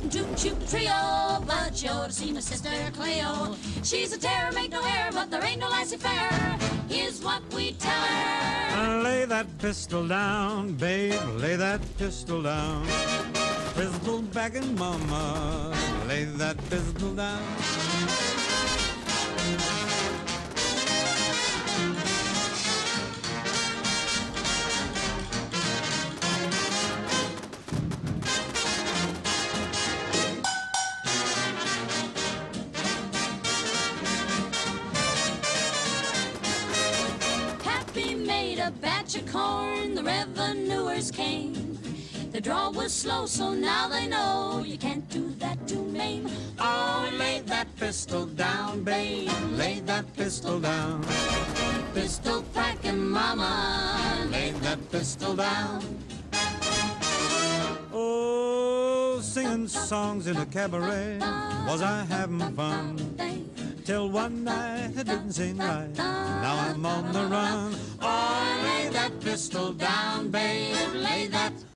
toot trio, but you ought to see my sister Cleo. She's a terror, make no error, but there ain't no laissez-faire. Here's what we tell her. Lay that pistol down, babe, lay that pistol down. Pistol back and mama, lay that pistol down. Happy made a batch of corn, the revenuers came. The draw was slow, so now they know you can't do that to Maine. Oh, lay that pistol down, babe, lay that pistol down. Pistol packing mama, Lay that pistol down. Oh, singing songs in a cabaret, was I having fun? Till one night I didn't sing right, now I'm on the run. Oh, lay that pistol down, babe, lay that